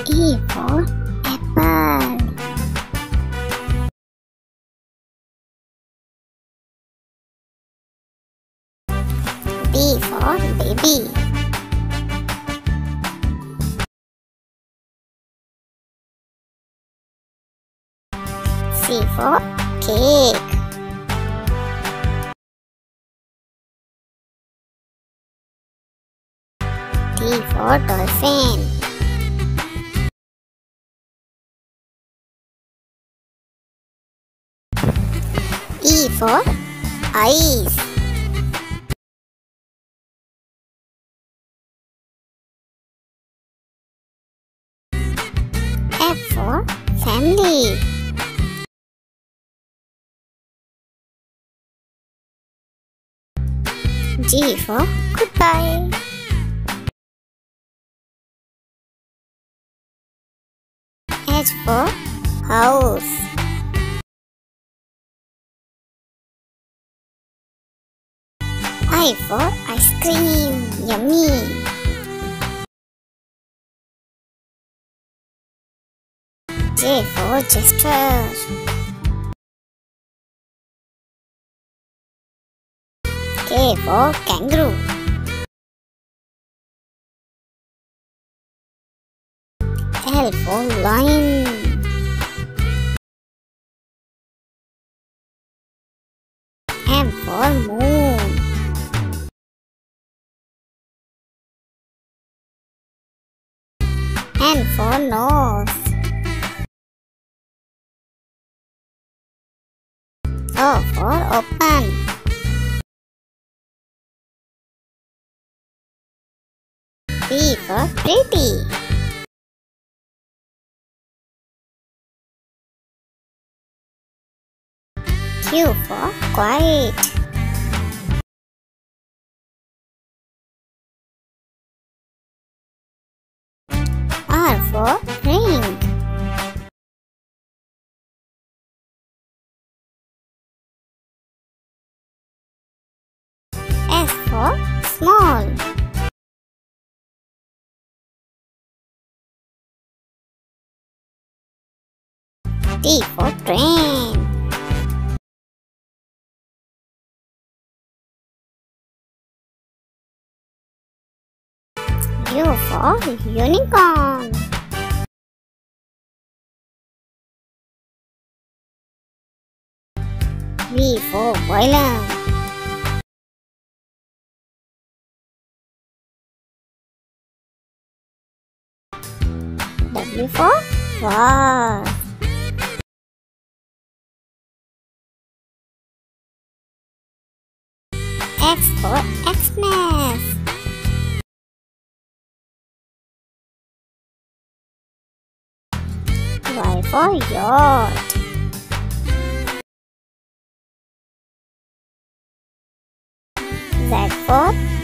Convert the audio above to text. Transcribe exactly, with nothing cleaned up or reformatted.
E for apple. B for baby. C for cake. D for dolphin. E for ice. F for family. G for goodbye. H for house. I for ice cream. Yummy. J for gesture. K for kangaroo. L for lion. M for moon. N for nose. O for open. P for pretty. Q for quiet. R for ring. S for small. T for train. U for unicorn. V for violin. W for vase. X for Xmas. Y for yacht. Z for